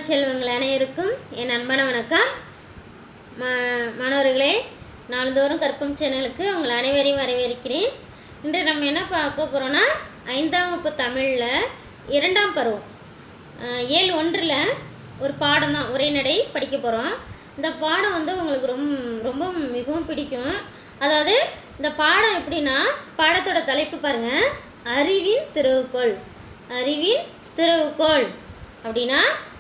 செல்வங்கள் அனைவருக்கும் என் அன்பான வணக்கம். மாணவர்களே, நாள்தோறும் கற்பம் சேனலுக்கு உங்கள் அனைவரையும் வரவேற்கிறேன். இன்று நம்ம என்ன பார்க்க போகிறோன்னா, 5ஆம் வகுப்பு தமிழில் 2ஆம் பருவம் இயல் 1ல் ஒரு பாடம் தான், உரைநடை படிக்க போகிறோம். இந்த பாடம் உங்களுக்கு ரொம்ப மிகவும் பிடிக்கும். அதாவது இந்த பாடம் எப்படின்னா, பாடத்தோட தலைப்பு பாருங்கள், அறிவின் திறவுகோல். அறிவின் திறவுகோல் அப்படின்னா,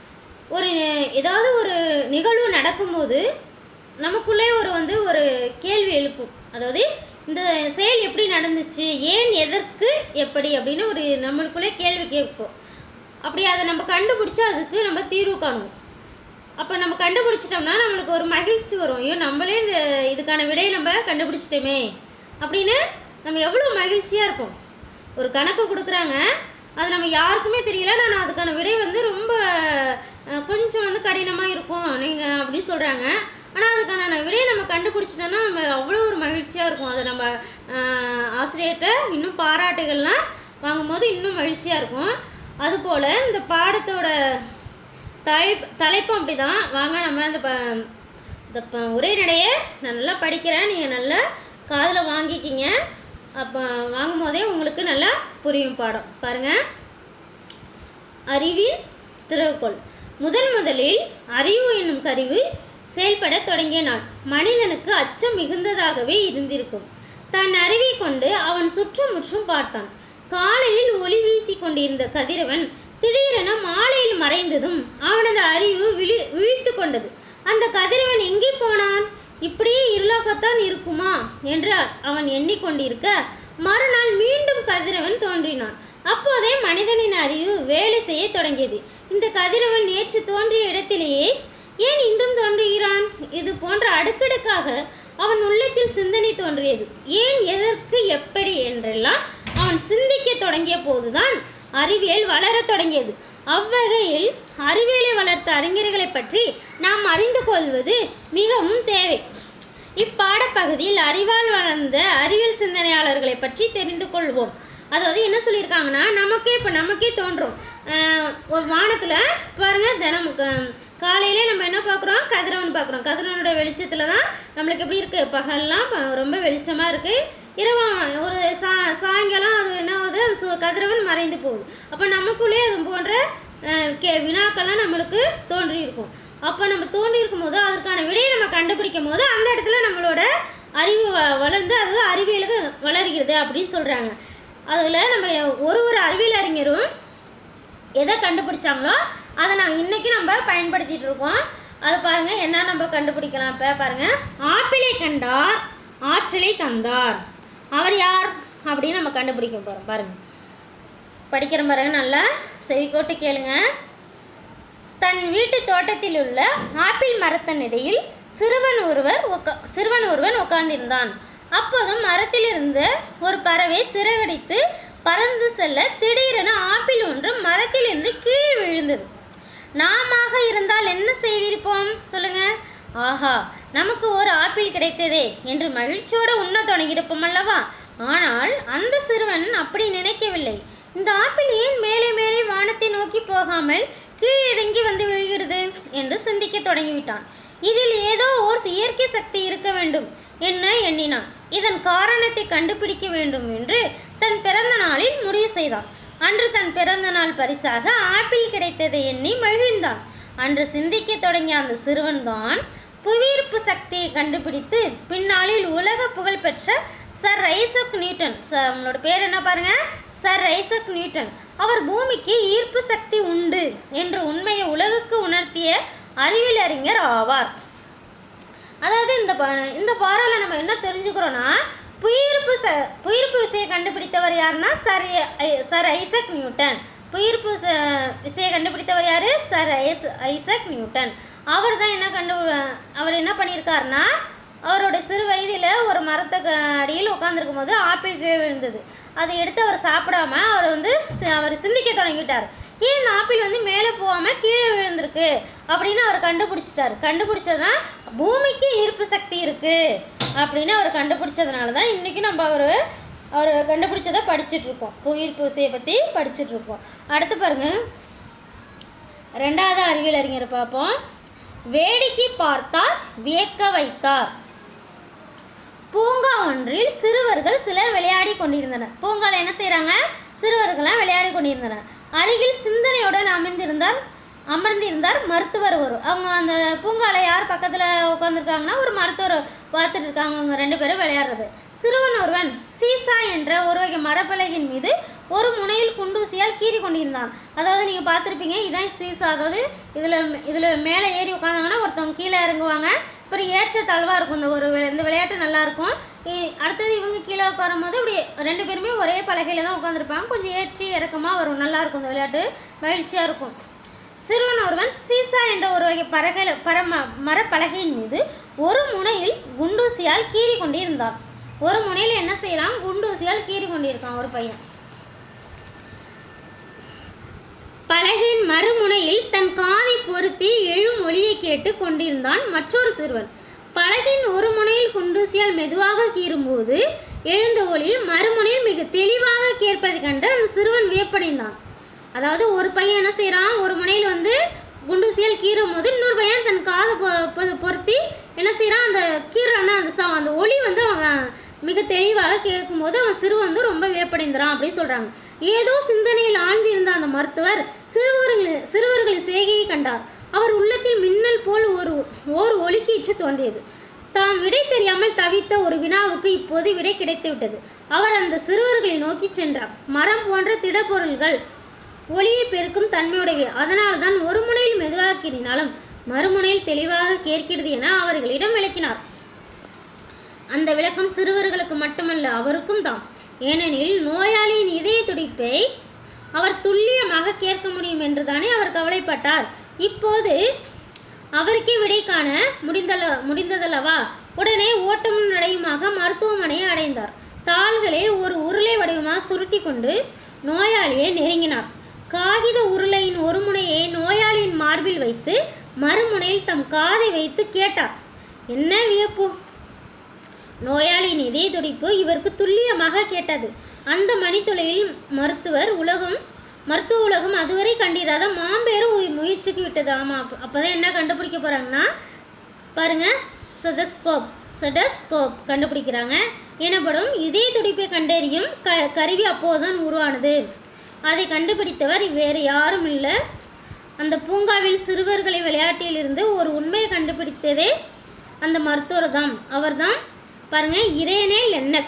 ஏதாவது ஒரு நிகழ்வு நடக்கும்போது நமக்குள்ளே ஒரு கேள்வி எழுப்பும். அதாவது இந்த செயல் எப்படி நடந்துச்சு, ஏன், எதற்கு, எப்படி அப்படின்னு நம்மளுக்குள்ளே கேள்வி கேட்போம். அப்படி அதை நம்ம கண்டுபிடிச்சா அதுக்கு நம்ம தீர்வு காணுவோம். அப்போ நம்ம கண்டுபிடிச்சிட்டோம்னா நம்மளுக்கு ஒரு மகிழ்ச்சி வரும். ஐயோ, நம்மளே இதுக்கான விடையை நம்ம கண்டுபிடிச்சிட்டோமே அப்படின்னு நம்ம எவ்வளோ மகிழ்ச்சியாக இருப்போம். ஒரு கணக்கு கொடுக்குறாங்க, அது நம்ம யாருக்குமே தெரியல, நான் அதுக்கான விடை ரொம்ப கொஞ்சம் கடினமாக இருக்கும் நீங்கள் அப்படின்னு சொல்கிறாங்க. ஆனால் அதுக்கான விடையை நம்ம கண்டுபிடிச்சிட்டோன்னா நம்ம அவ்வளோ ஒரு மகிழ்ச்சியாக இருக்கும். அதை நம்ம ஆசிரியர்கிட்ட இன்னும் பாராட்டுகள்லாம் வாங்கும்போது இன்னும் மகிழ்ச்சியாக இருக்கும். அதுபோல் இந்த பாடத்தோட தலைப்பு அப்படி தான். வாங்க நம்ம இந்த உரைநடையை நான் நல்லா படிக்கிறேன், நீங்கள் நல்லா காதில் வாங்கிக்கிங்க. அப்போ வாங்கும் போதே உங்களுக்கு நல்லா புரியும் பாடம். பாருங்கள், அறிவின் திறவுகோல். முதலில் அறிவு என்னும் கருவி செயல்பட தொடங்கிய நாள் மனிதனுக்கு அச்சம் மிகுந்ததாகவே இருந்திருக்கும். தன் அறிவை கொண்டு அவன் சுற்றுமுற்றும் பார்த்தான். காலையில் ஒளி வீசி கொண்டிருந்த கதிரவன் திடீரென மாலையில் மறைந்ததும் அவனது அறிவு விழித்து கொண்டது. அந்த கதிரவன் எங்கே போனான்? இப்படியே இருளாகத்தான் இருக்குமா என்று அவன் எண்ணிக்கொண்டிருக்க, மறுநாள் மீண்டும் கதிரவன் தோன்றினான். அப்போதே மனிதனின் அறிவு வேலை செய்ய தொடங்கியது. இந்த கதிரவன் நேற்று தோன்றிய இடத்திலேயே ஏன் இன்றும் தோன்றுகிறான்? இது போன்ற அடுக்கடுக்காக அவன் உள்ளத்தில் சிந்தனை தோன்றியது. ஏன், எதற்கு, எப்படி என்றெல்லாம் அவன் சிந்திக்க தொடங்கிய போதுதான் அறிவியல் வளரத் தொடங்கியது. அவ்வகையில் அறிவியலை வளர்த்த அறிஞர்களை பற்றி நாம் அறிந்து கொள்வது மிகவும் தேவை. இப்பாடப்பகுதியில் அறிவால் வளர்ந்த அறிவியல் சிந்தனையாளர்களை பற்றி தெரிந்து கொள்வோம். அதாவது என்ன சொல்லியிருக்காங்கன்னா, நமக்கே தோன்றும். ஒரு வானத்தில் பாருங்கள், தினம் காலையிலே நம்ம என்ன பார்க்குறோம்? கதிரவன் பார்க்குறோம். கதிரவனோட வெளிச்சத்தில் தான் நம்மளுக்கு எப்படி இருக்குது, பகல்லாம் ரொம்ப வெளிச்சமாக இருக்குது. இரவு ஒரு சாயங்காலம் அது என்ன ஆகுது, கதிரவன் மறைந்து போகுது. அப்போ நமக்குள்ளே அது போன்ற வினாக்கள்லாம் நம்மளுக்கு தோன்றியிருக்கும். அப்போ நம்ம தோன்றியிருக்கும் போது அதற்கான விடையை நம்ம கண்டுபிடிக்கும் போது அந்த இடத்துல நம்மளோட அறிவு வளர்ந்து, அதாவது அறிவியலுக்கு வளர்கிறது அப்படின்னு சொல்கிறாங்க. அதில் நம்ம ஒரு அறிவியல் அறிஞரும் எதை கண்டுபிடிச்சாங்களோ அதை இன்றைக்கி நம்ம பயன்படுத்திகிட்டு இருக்கோம். அதை பாருங்கள், என்ன நம்ம கண்டுபிடிக்கலாம். இப்போ பாருங்கள், ஆப்பிளை கண்டார் ஆற்றலை தந்தார். அவர் யார் அப்படின்னு நம்ம கண்டுபிடிக்க போகிறோம். பாருங்கள், படிக்கிற பாருங்கள், நல்லா செவிக்கோட்டு கேளுங்க. தன் வீட்டு தோட்டத்தில் உள்ள ஆப்பிள் மரத்தின் இடையில் சிறுவன் ஒருவன் உட்கார்ந்திருந்தான். அப்போதும் மரத்திலிருந்த ஒரு பறவை சிறகடித்து பறந்து செல்ல திடீரென ஆப்பிள் ஒன்று மரத்திலிருந்து கீழே விழுந்தது. நாமாக இருந்தால் என்ன செய்திருப்போம் சொல்லுங்க? ஆஹா, நமக்கு ஒரு ஆப்பிள் கிடைத்ததே என்று மகிழ்ச்சியோடு உண்ண தொடங்கியிருப்போம் அல்லவா? ஆனால் அந்த சிறுவன் அப்படி நினைக்கவில்லை. இந்த ஆப்பிள் ஏன் மேலே மேலே வானத்தை நோக்கி போகாமல் கீழே இறங்கி வந்து விழுகிறது என்று சிந்திக்க தொடங்கிவிட்டான். இதில் ஏதோ ஓர் இயற்கை சக்தி இருக்க வேண்டும் என்ன எண்ணினான். இதன் காரணத்தை கண்டுபிடிக்க வேண்டும் என்று தன் பிறந்த நாளில் முடிவு செய்தான். அன்று தன் பிறந்த நாள் பரிசாக ஆப்பிள் கிடைத்ததை எண்ணி மகிழ்ந்தான். அன்று சிந்திக்க தொடங்கிய அந்த சிறுவன் தான் புவியீர்ப்பு சக்தியை கண்டுபிடித்து பின்னாளில் உலக புகழ்பெற்ற சர் ஐசக் நியூட்டன். அவங்களோட பேர் என்ன பாருங்க? Sir Isaac Newton. அவர் பூமிக்கு ஈர்ப்பு சக்தி உண்டு என்ற உண்மையை உலகுக்கு உணர்த்திய அறிவியல் அறிஞர் ஆவார். அதாவது இந்த பாரால நம்ம என்ன தெரிஞ்சுக்கிறோன்னா, புவியீர்ப்பு விசையை கண்டுபிடித்தவர் யாருன்னா சர் ஐசக் நியூட்டன். புவியீர்ப்பு விசையை கண்டுபிடித்தவர் யார்? Sir Isaac Newton. அவர் தான் அவர் என்ன பண்ணியிருக்காருன்னா, அவரோட சிறு வயதில் ஒரு மரத்துக்கு அடியில் உட்காந்துருக்கும் போது ஆப்பிள் கீழே விழுந்தது. அதை எடுத்து அவர் சாப்பிடாம அவர் சிந்திக்க தொடங்கிட்டார். ஏன் இந்த ஆப்பிள் மேலே போகாமல் கீழே விழுந்திருக்கு அப்படின்னு அவர் கண்டுபிடிச்சதான் பூமிக்கு ஈர்ப்பு சக்தி இருக்குது அப்படின்னு அவர் கண்டுபிடிச்சதுனால தான் இன்றைக்கி நம்ம அவர் கண்டுபிடிச்சதை படிச்சுட்ருக்கோம். புவியீர்ப்பு விசையை பற்றி படிச்சுட்ருக்கோம். அடுத்து பாருங்கள், ரெண்டாவது அறிவியல் அறிஞர் பார்ப்போம். வேடிக்கை பார்த்தார், வியக்க வைத்தார். பூங்கா ஒன்றில் சிறுவர்கள் சிலர் விளையாடி கொண்டிருந்தனர். பூங்காவில் என்ன செய்கிறாங்க? சிறுவர்கள்லாம் விளையாடி கொண்டிருந்தனர். அருகில் சிந்தனையுடன் அமர்ந்திருந்தார் மருத்துவர் ஒரு. அவங்க அந்த பூங்காவில் யார் பக்கத்தில் உட்காந்துருக்காங்கன்னா ஒரு மருத்துவர் பார்த்துட்டு இருக்காங்க. அவங்க 2 பேரும் விளையாடுறது. சிறுவன் ஒருவன் சீசா என்ற ஒரு வகை மரப்பலகையின் மீது ஒரு முனையில் குண்டூசியால் கீறி கொண்டிருந்தான். அதாவது நீங்கள் பார்த்துருப்பீங்க, இதான் சீசா. அதாவது இதில் மேலே ஏறி உட்காந்தாங்கன்னா ஒருத்தவங்க கீழே இறங்குவாங்க. அப்புறம் ஏற்ற தாழ்வாக இருக்கும். இந்த விளையாட்டு நல்லாயிருக்கும். அடுத்தது இவங்க கீழே உட்காரும் போது இப்படி 2 பேருமே ஒரே பலகையில் தான் உட்காந்துருப்பாங்க. கொஞ்சம் ஏற்றி இறக்கமாக வரும். நல்லாயிருக்கும் இந்த விளையாட்டு, மகிழ்ச்சியாக இருக்கும். சிறுவன் ஒருவன் சீசா என்ற ஒரு வகை மரப்பலகையின் மீது ஒரு முனையில் குண்டூசியால் கீறி கொண்டிருந்தான். ஒரு முனையில் என்ன செய்யறான்? குண்டூசியால் கீறி கொண்டிருக்கான் ஒரு பையன். பலகையின் மறுமுனையில் தன் காதை பொருத்தி எழும் ஒலியை கேட்டு கொண்டிருந்தான் மற்றொரு சிறுவன். பலகையின் ஒரு முனையில் குண்டூசியால் மெதுவாக கீறும்போது எழுந்த ஒலி மறுமுனையில் மிக தெளிவாக கேட்பதை கண்டு அந்த சிறுவன் வியப்படைந்தான். அதாவது ஒரு பையன் என்ன செய்கிறான்? ஒரு முனையில் வந்து குண்டூசியால் கீறும் போது இன்னொரு பையன் தன் காதை பொருத்தி என்ன செய்கிறான்? அந்த கீறான அந்த ஒலி வந்து அவங்க மிக தெளிவாக கேட்கும்போது அவன் சிறுவன் வந்து ரொம்ப வியப்படைந்தான் அப்படின்னு சொல்கிறாங்க. ஏதோ சிந்தனையில் ஆழ்ந்திருந்த அந்த மருத்துவர் சிறுவர்களின் செய்கையை கண்டார். அவர் உள்ளத்தில் மின்னல் போல் ஓர் ஒலிக்கீற்று தோன்றியது. தாம் விடை தெரியாமல் தவித்த ஒரு வினாவுக்கு இப்போது விடை கிடைத்துவிட்டது. அவர் அந்த சிறுவர்களை நோக்கி சென்றார். மரம் போன்ற திடப்பொருள்கள் ஒளியை பெருக்கும் தன்மையுடையவை. அதனால் தான் ஒரு முனையில் மெதுவாக கீறினாலும் மறுமுனையில் தெளிவாக கேட்கிறது என அவர்களிடம் விளக்கினார். அந்த விளக்கம் சிறுவர்களுக்கு மட்டுமல்ல, அவருக்கும் தான். ஏனெனில் நோயாளியின் இதய துடிப்பை அவர் துல்லியமாக கேட்க முடியும் என்று தானே அவர் கவலைப்பட்டார். இப்போது அவருக்கே விடை காண முடிந்ததல்லவா? உடனே ஓட்டமும் நடையுமாக மருத்துவமனையை அடைந்தார். தாள்களை ஒரு உருளை வடிவமாக சுருட்டி கொண்டு நோயாளியை நெருங்கினார். காகித உருளையின் ஒரு முனையை நோயாளியின் மார்பில் வைத்து மறுமுனையில் தம் காதை வைத்து கேட்டார். என்ன வியப்பு! நோயாளியின் இதய துடிப்பு இவருக்கு துல்லியமாக கேட்டது. அந்த மணித்துளையில் மருத்துவ உலகம் அதுவரை கண்டிராத மாம்பேறு முயற்சிக்கு விட்டது. ஆமாம், அப்போதான் என்ன கண்டுபிடிக்க போகிறாங்கன்னா பாருங்கள், செடஸ்கோப் கண்டுபிடிக்கிறாங்க. எனப்படும் இதய துடிப்பை கண்டறியும் கருவி அப்போதுதான் உருவானது. அதை கண்டுபிடித்தவர் வேறு யாரும் இல்லை, அந்த பூங்காவில் சிறுவர்களை விளையாட்டிலிருந்து ஒரு உண்மையை கண்டுபிடித்ததே அந்த மருத்துவர் தான். அவர் தான் பாருங்கள், இரேனே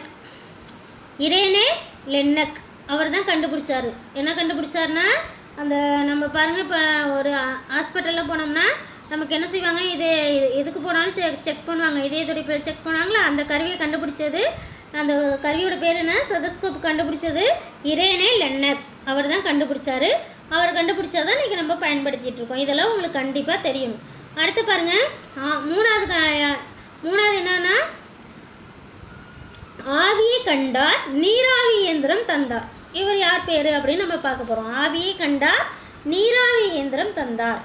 லென்னக் அவர் தான் கண்டுபிடிச்சார். என்ன கண்டுபிடிச்சாருன்னா, அந்த நம்ம பாருங்கள், இப்போ ஒரு ஹாஸ்பிட்டலில் போனோம்னா நமக்கு என்ன செய்வாங்க? எதுக்கு போனாலும் செக் பண்ணுவாங்க. இதய துடிப்பில் செக் பண்ணுவாங்களா? அந்த கருவியை கண்டுபிடிச்சது, அந்த கருவியோட பேர் என்ன? ஸ்டெதஸ்கோப் கண்டுபிடிச்சது இரேனே லென்னக் அவர் தான் கண்டுபிடிச்சாரு. அவர் கண்டுபிடிச்சாதான் இன்றைக்கி நம்ம பயன்படுத்திகிட்டு இருக்கோம். இதெல்லாம் உங்களுக்கு கண்டிப்பாக தெரியணும். அடுத்து பாருங்கள், மூணாவது என்னன்னா, ஆவியை கண்டார், நீராவி இயந்திரம் தந்தார். இவர் யார் பேர் அப்படின்னு நம்ம பார்க்க போகிறோம். ஆவியை கண்டார், நீராவி இயந்திரம் தந்தார்.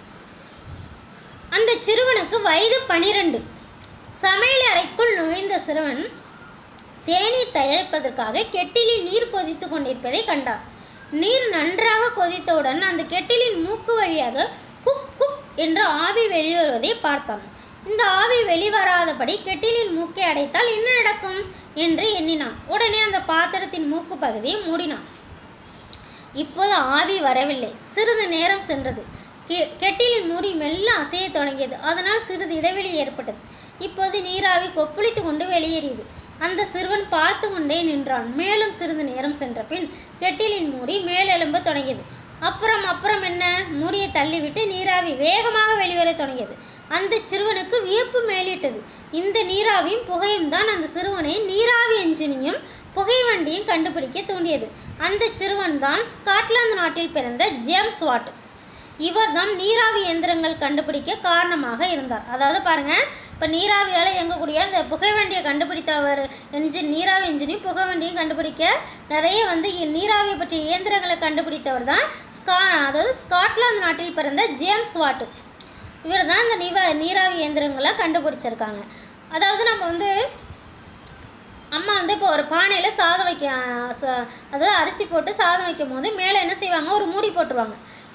அந்த சிறுவனுக்கு வயது 12. சமையல் அறைக்குள் நுழைந்த சிறுவன் தேநீர் தயாரிப்பதற்காக கெட்டிலில் நீர் கொதித்து கொண்டிருப்பதை கண்டார். நீர் நன்றாக கொதித்தவுடன் அந்த கெட்டிலின் மூக்கு வழியாக குப் குப் என்ற ஆவி வெளிவருவதை பார்த்தான். இந்த ஆவி வெளிவராதபடி கெட்டிலின் மூக்கை அடைத்தால் என்ன நடக்கும் என்று எண்ணினான். உடனே அந்த பாத்திரத்தின் மூக்கு பகுதியை மூடினான். இப்போது ஆவி வரவில்லை. சிறிது நேரம் சென்றது. கெட்டிலின் மூடி மெல்ல அசைய தொடங்கியது. அதனால் சிறிது இடைவெளி ஏற்பட்டது. இப்போது நீராவி கொப்பளித்து கொண்டு வெளியேறியது. அந்த சிறுவன் பார்த்து கொண்டே நின்றான். மேலும் சிறிது நேரம் சென்ற பின் கெட்டிலின் மூடி மேலெழும்ப தொடங்கியது. அப்புறம் என்ன? மூடியை தள்ளிவிட்டு நீராவி வேகமாக வெளிவர தொடங்கியது. அந்த சிறுவனுக்கு வியப்பு மேலிட்டது. இந்த நீராவியும் புகையும் தான் அந்த சிறுவனை நீராவி என்ஜினையும் புகை வண்டியும் கண்டுபிடிக்க தூண்டியது. அந்த சிறுவன் தான் ஸ்காட்லாந்து நாட்டில் பிறந்த ஜேம்ஸ் வாட். இவர் தான் நீராவி இயந்திரங்கள் கண்டுபிடிக்க காரணமாக இருந்தார். அதாவது பாருங்கள், இப்போ நீராவியால் இயங்கக்கூடிய அந்த புகை வண்டியை கண்டுபிடித்தவர் நீராவி என்ஜினையும் புகை வண்டியும் கண்டுபிடிக்க நிறைய நீராவியை பற்றிய இயந்திரங்களை கண்டுபிடித்தவர் தான் அதாவது ஸ்காட்லாந்து நாட்டில் பிறந்த ஜேம்ஸ் வாட். இவர் தான் இந்த நீராவி இயந்திரங்களை கண்டுபிடிச்சிருக்காங்க. அதாவது நம்ம அம்மா இப்போ ஒரு பானையில் சாதம் அதாவது அரிசி போட்டு சாதம் வைக்கும் போது மேலே என்ன செய்வாங்க? ஒரு மூடி போட்டுருவாங்க.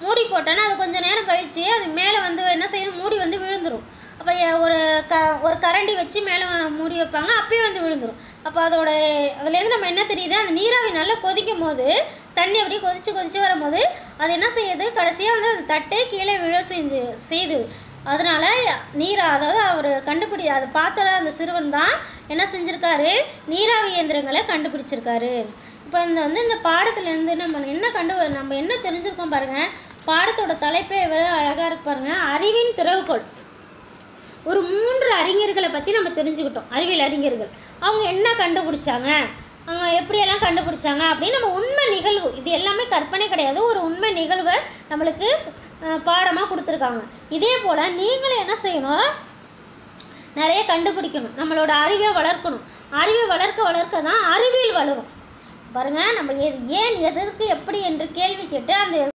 மூடி போட்டோன்னா அது கொஞ்சம் நேரம் கழித்து அது மேலே வந்து என்ன செய்யும், மூடி வந்து விழுந்துடும். அப்போ ஒரு கரண்டி வச்சு மேலே மூடி வைப்பாங்க, அப்பயும் வந்து விழுந்துடும். அப்போ அதுலேருந்து நம்ம என்ன தெரியுது, அந்த நீராவி நல்லா கொதிக்கும் போது தண்ணி அப்படியே கொதித்து வரும்போது அது என்ன செய்யுது, கடைசியாக வந்து அந்த தட்டே கீழே விழ செய்யுது. அதனால் அதாவது அவர் அதை பார்த்த அந்த சிறுவன் தான் என்ன செஞ்சுருக்காரு, நீராவி இயந்திரங்களை கண்டுபிடிச்சிருக்காரு. இப்போ இந்த பாடத்துலேருந்து நம்ம என்ன தெரிஞ்சுருக்கோம் பாருங்கள். பாடத்தோட தலைப்பே எவ்வளோ அழகாக இருக்கு பாருங்கள். அறிவின் திறவுகோல். ஒரு 3 அறிஞர்களை பற்றி நம்ம தெரிஞ்சுக்கிட்டோம். அறிவியல் அறிஞர்கள் அவங்க என்ன கண்டுபிடிச்சாங்க, அவங்க எப்படியெல்லாம் கண்டுபிடிச்சாங்க அப்படின்னு நம்ம உண்மை நிகழ்வு, இது எல்லாமே கற்பனை கிடையாது, ஒரு உண்மை நிகழ்வை நம்மளுக்கு பாடமாக கொடுத்துருக்காங்க. இதே போல் நீங்களும் என்ன செய்யணும், நிறைய கண்டுபிடிக்கணும், நம்மளோட அறிவை வளர்க்கணும். அறிவை வளர்க்க தான் அறிவியல் வளரும் பாருங்கள். நம்ம ஏன் எதற்கு எப்படி என்று கேள்வி கேட்டு அந்த